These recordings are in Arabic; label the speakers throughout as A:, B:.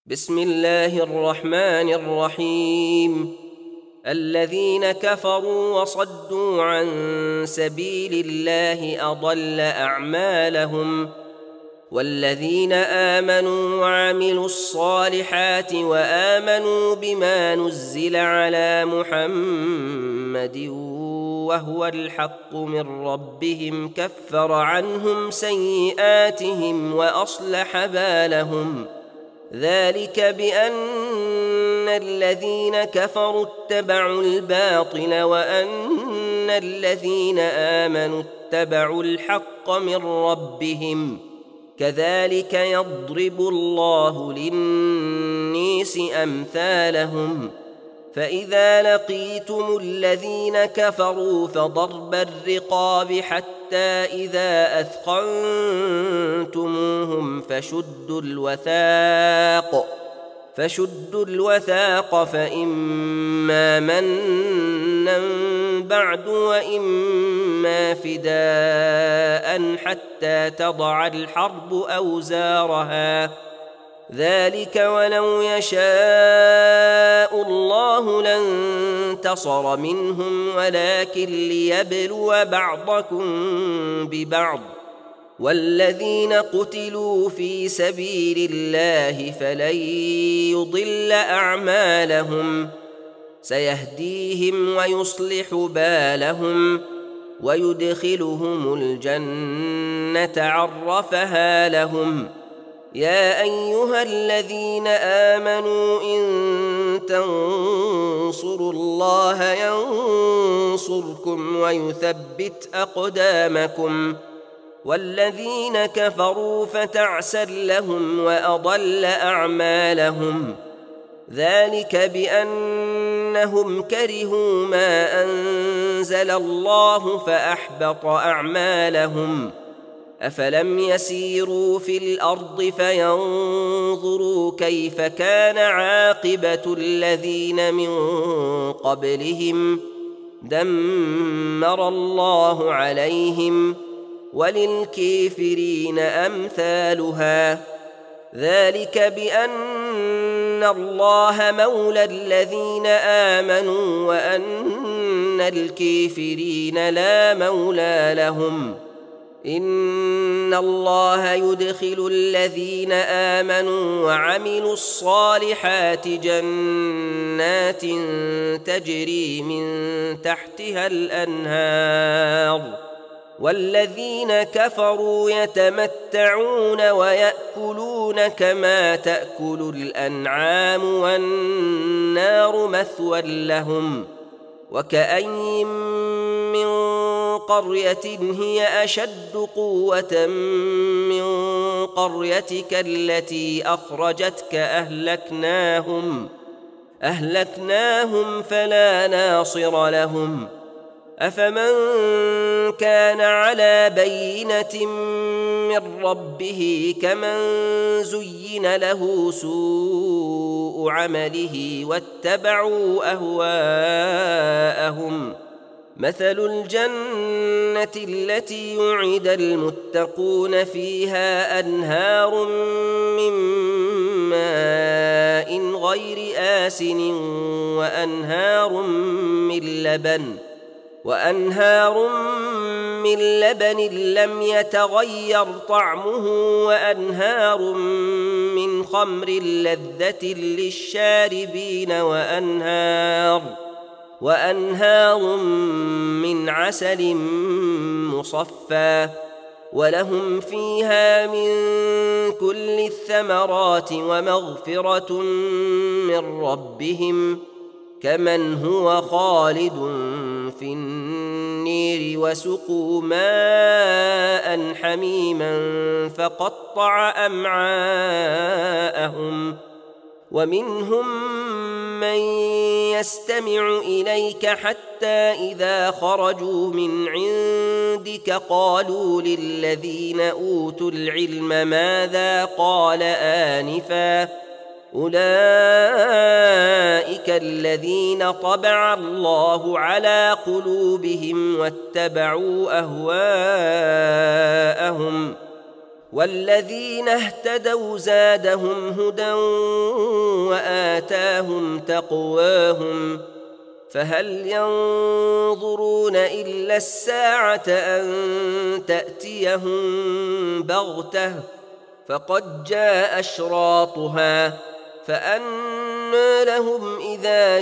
A: بسم الله الرحمن الرحيم. الذين كفروا وصدوا عن سبيل الله أضل أعمالهم، والذين آمنوا وعملوا الصالحات وآمنوا بما نزل على محمد وهو الحق من ربهم كفر عنهم سيئاتهم وأصلح بالهم. ذلك بأن الذين كفروا اتبعوا الباطل وأن الذين آمنوا اتبعوا الحق من ربهم، كذلك يضرب الله للناس أمثالهم. فإذا لقيتم الذين كفروا فضرب الرقاب حتى إذا أثخنتموهم فشدوا الوثاق فإما منا بعد وإما فداء حتى تضع الحرب أوزارها. ذلك ولو يشاء الله لانتصر منهم ولكن ليبلو بعضكم ببعض. والذين قتلوا في سبيل الله فلن يضل أعمالهم، سيهديهم ويصلح بالهم ويدخلهم الجنة عرفها لهم. يا أيها الذين آمنوا إن تنصروا الله ينصركم ويثبت أقدامكم. والذين كفروا فتعسا لهم وأضل أعمالهم. ذلك بأنهم كرهوا ما أنزل الله فأحبط أعمالهم. أفلم يسيروا في الأرض فينظروا كيف كان عاقبة الذين من قبلهم، دمر الله عليهم وللكافرين أمثالها. ذلك بأن الله مولى الذين آمنوا وأن الكافرين لا مولى لهم. إن الله يدخل الذين آمنوا وعملوا الصالحات جنات تجري من تحتها الأنهار، والذين كفروا يتمتعون ويأكلون كما تأكل الأنعام والنار مثوى لهم. وكأين من قرية هي أشد قوة من قريتك التي أخرجتك أهلكناهم فلا ناصر لهم. أفمن كان على بينة من ربه كمن زين له سوء عمله واتبعوا أهواءهم. مثل الجنة التي يعد المتقون فيها أنهار من ماء غير آسن وأنهار من لبن لم يتغير طعمه وأنهار من خمر لذة للشاربين وأنهار من عسل مصفى، ولهم فيها من كل الثمرات ومغفرة من ربهم كمن هو خالد في النير وسقوا ماء حميما فقطع أمعاءهم. ومنهم من يستمع إليك حتى إذا خرجوا من عندك قالوا للذين أوتوا العلم ماذا قال آنفا، أولئك الذين طبع الله على قلوبهم واتبعوا أهواءهم. والذين اهتدوا زادهم هدى وآتاهم تقواهم فهل ينظرون إلا الساعة أن تأتيهم بغتة فقد جاء أشراطها فأنى لهم إذا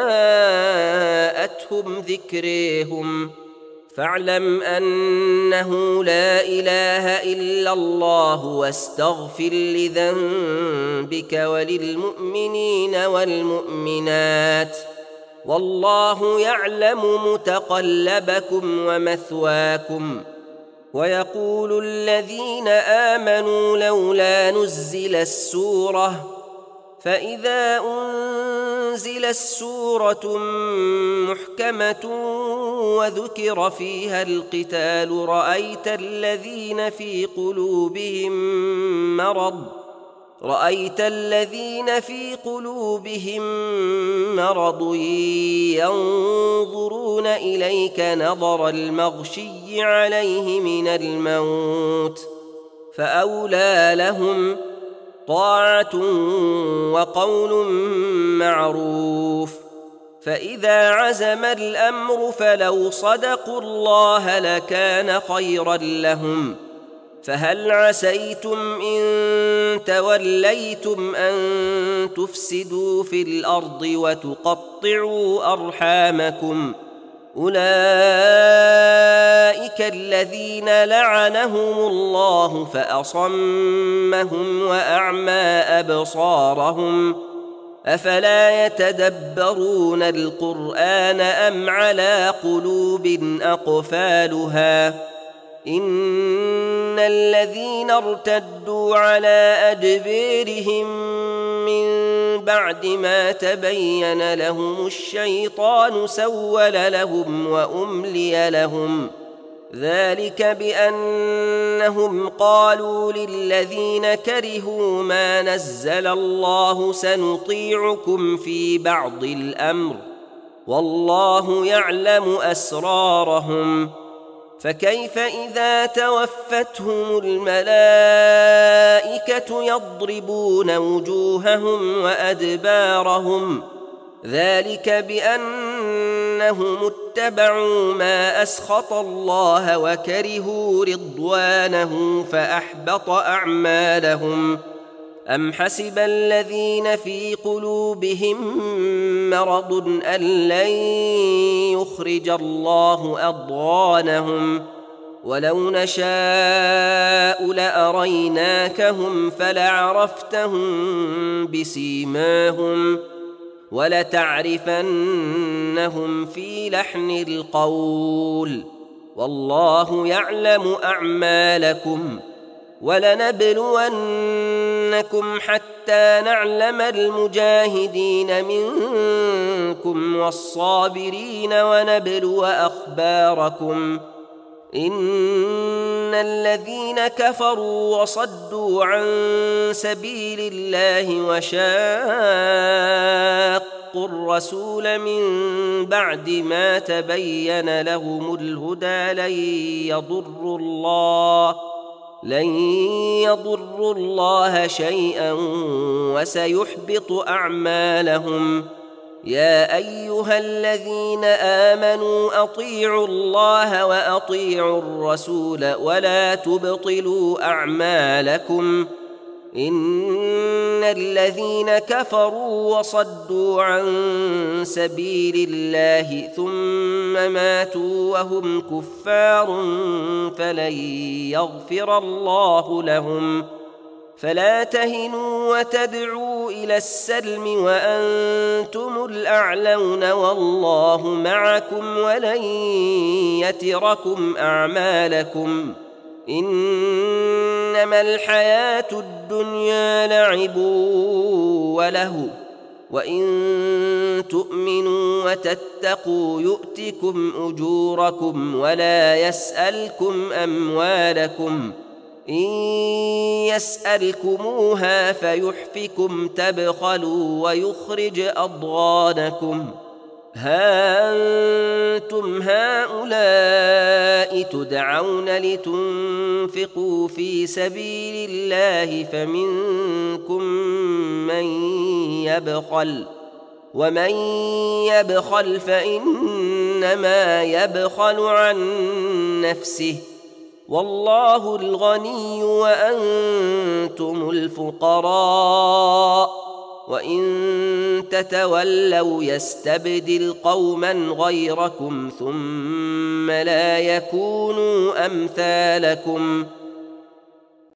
A: جاءتهم ذكريهم فاعلم أنه لا إله إلا الله واستغفر لذنبك وللمؤمنين والمؤمنات والله يعلم متقلبكم ومثواكم ويقول الذين آمنوا لولا نزل السورة فإذا أنزل السورة محكمة وذكر فيها القتال رأيت الذين في قلوبهم مرض ينظرون إليك نظر المغشي عليه من الموت فأولى لهم طاعة وقول معروف فإذا عزم الأمر فلو صدقوا الله لكان خيرا لهم فهل عسيتم إن توليتم أن تفسدوا في الأرض وتقطعوا أرحامكم أولئك الذين لعنهم الله فأصمهم وأعمى أبصارهم أفلا يتدبرون القرآن أم على قلوب أقفالها إن الذين ارتدوا على أدبيرهم من بعد ما تبين لهم الشيطان سول لهم وأملي لهم ذلك بأنهم قالوا للذين كرهوا ما نزل الله سنطيعكم في بعض الأمر والله يعلم أسرارهم فكيف إذا توفتهم الملائكة يضربون وجوههم وأدبارهم ذلك بأنهم اتبعوا ما أسخط الله وكرهوا رضوانه فأحبط أعمالهم أم حسب الذين في قلوبهم مرض أن لن يخرج الله أضغانهم ولو نشاء لأريناكهم فلعرفتهم بسيماهم ولتعرفنهم في لحن القول والله يعلم أعمالكم ولنبلونكم حتى نعلم المجاهدين منكم والصابرين ونبلو أخباركم إن الذين كفروا وصدوا عن سبيل الله وشاقوا الرسول من بعد ما تبين لهم الهدى لن يضروا الله شيئا وسيحبط أعمالهم يا أيها الذين آمنوا أطيعوا الله وأطيعوا الرسول ولا تبطلوا أعمالكم إن الذين كفروا وصدوا عن سبيل الله ثم ماتوا وهم كفار فلن يغفر الله لهم فلا تهنوا وتدعوا إلى السلم وأنتم الأعلون والله معكم ولن يتركم أعمالكم إنما الحياة الدنيا لعب ولهو وإن تؤمنوا وتتقوا يؤتكم أجوركم ولا يسألكم أموالكم إن يسألكموها فيحفكم تبخلوا ويخرج أضغانكم ها أنتم هؤلاء تدعون لتنفقوا في سبيل الله فمنكم من يبخل ومن يبخل فإنما يبخل عن نفسه والله الغني وأنتم الفقراء وإن تتولوا يستبدل قوما غيركم ثم لا يكونوا أمثالكم